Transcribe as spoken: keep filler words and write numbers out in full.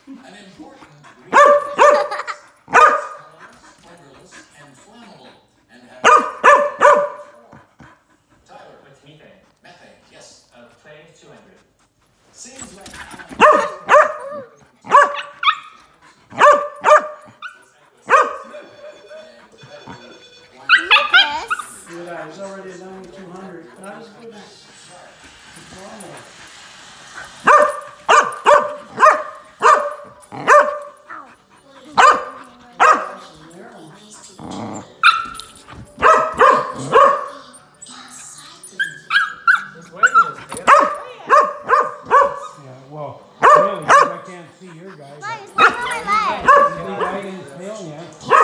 An important ingredient colorless, and flammable, and has Tyler. What's methane? Methane, yes. Uh, play two hundred. Seems like Yeah, he's already at ninety-two hundred. Not as good as normal. Yeah, well, really, I can't see your guys. Mom, it's not on my leg. He's wagging his tail, yeah.